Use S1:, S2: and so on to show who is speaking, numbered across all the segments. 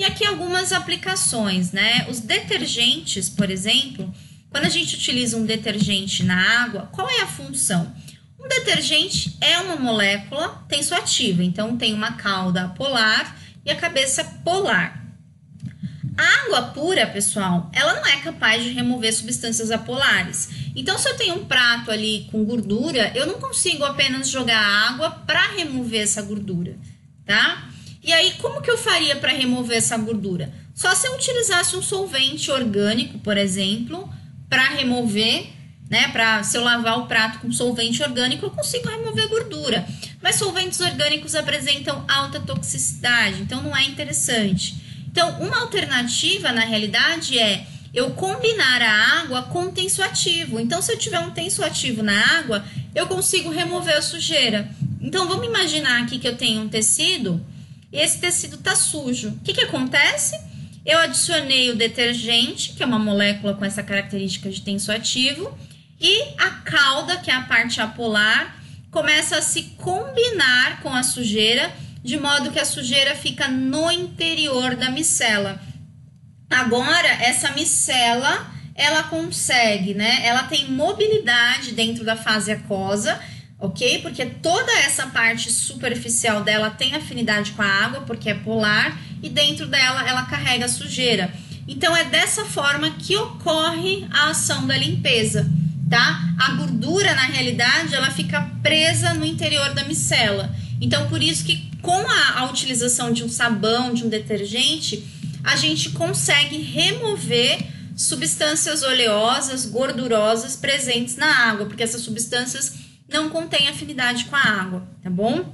S1: E aqui algumas aplicações, né? Os detergentes, por exemplo, quando a gente utiliza um detergente na água, qual é a função? Um detergente é uma molécula tensoativa, então tem uma cauda polar e a cabeça polar. A água pura, pessoal, ela não é capaz de remover substâncias apolares. Então, se eu tenho um prato ali com gordura, eu não consigo apenas jogar água para remover essa gordura, tá? E aí, como que eu faria para remover essa gordura? Só se eu utilizasse um solvente orgânico, por exemplo, para remover, né? Se eu lavar o prato com solvente orgânico, eu consigo remover gordura. Mas solventes orgânicos apresentam alta toxicidade, então não é interessante. Então, uma alternativa, na realidade, é eu combinar a água com tensoativo. Então, se eu tiver um tensoativo na água, eu consigo remover a sujeira. Então, vamos imaginar aqui que eu tenho um tecido e esse tecido está sujo. O que acontece? Eu adicionei o detergente, que é uma molécula com essa característica de tensoativo, e a cauda, que é a parte apolar, começa a se combinar com a sujeira, de modo que a sujeira fica no interior da micela. Agora, essa micela, ela consegue, né? Ela tem mobilidade dentro da fase aquosa, ok? Porque toda essa parte superficial dela tem afinidade com a água, porque é polar, e dentro dela ela carrega a sujeira. Então, é dessa forma que ocorre a ação da limpeza, tá? A gordura, na realidade, ela fica presa no interior da micela. Então, por isso que com a utilização de um sabão, de um detergente, a gente consegue remover substâncias oleosas, gordurosas presentes na água, porque essas substâncias não contêm afinidade com a água, tá bom?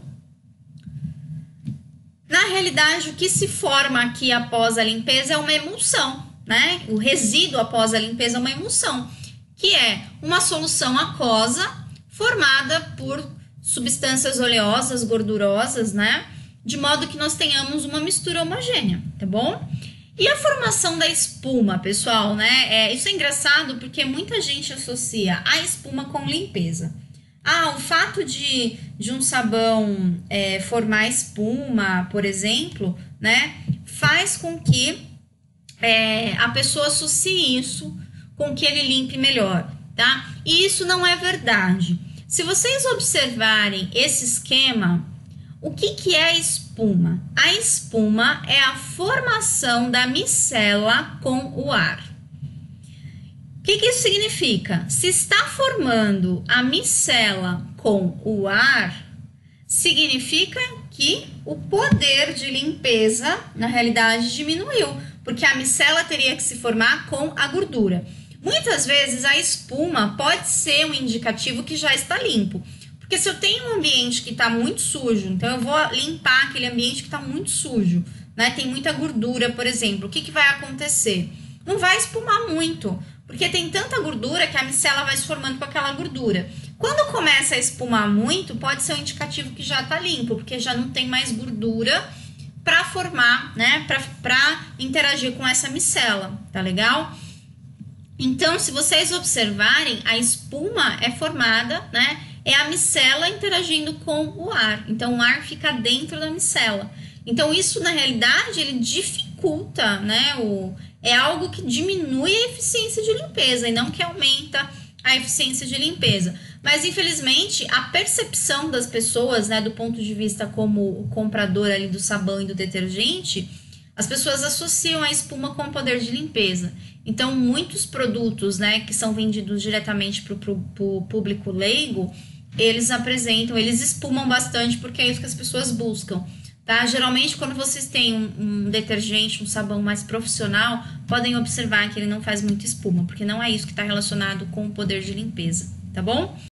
S1: Na realidade, o que se forma aqui após a limpeza é uma emulsão, né? O resíduo após a limpeza é uma emulsão, que é uma solução aquosa formada por substâncias oleosas, gordurosas, né? De modo que nós tenhamos uma mistura homogênea, tá bom? E a formação da espuma, pessoal, né? Isso é engraçado porque muita gente associa a espuma com limpeza. O fato de um sabão formar espuma, por exemplo, né? Faz com que a pessoa associe isso com que ele limpe melhor, tá? E isso não é verdade. Se vocês observarem esse esquema, o que é a espuma? A espuma é a formação da micela com o ar. O que isso significa? Se está formando a micela com o ar, significa que o poder de limpeza, na realidade, diminuiu, porque a micela teria que se formar com a gordura. Muitas vezes a espuma pode ser um indicativo que já está limpo. Porque se eu tenho um ambiente que está muito sujo, então eu vou limpar aquele ambiente que está muito sujo, né? Tem muita gordura, por exemplo. O que vai acontecer? Não vai espumar muito, porque tem tanta gordura que a micela vai se formando com aquela gordura. Quando começa a espumar muito, pode ser um indicativo que já está limpo, porque já não tem mais gordura para formar, né? Para interagir com essa micela, tá legal? Então, se vocês observarem, a espuma é formada, né? É a micela interagindo com o ar. Então, o ar fica dentro da micela. Então, isso, na realidade, ele dificulta, né? É algo que diminui a eficiência de limpeza e não que aumenta a eficiência de limpeza. Mas, infelizmente, a percepção das pessoas, né? Do ponto de vista como o comprador ali do sabão e do detergente, as pessoas associam a espuma com o poder de limpeza. Então, muitos produtos, né, que são vendidos diretamente para o público leigo, eles espumam bastante porque é isso que as pessoas buscam, tá? Geralmente, quando vocês têm um detergente, um sabão mais profissional, podem observar que ele não faz muita espuma, porque não é isso que está relacionado com o poder de limpeza, tá bom?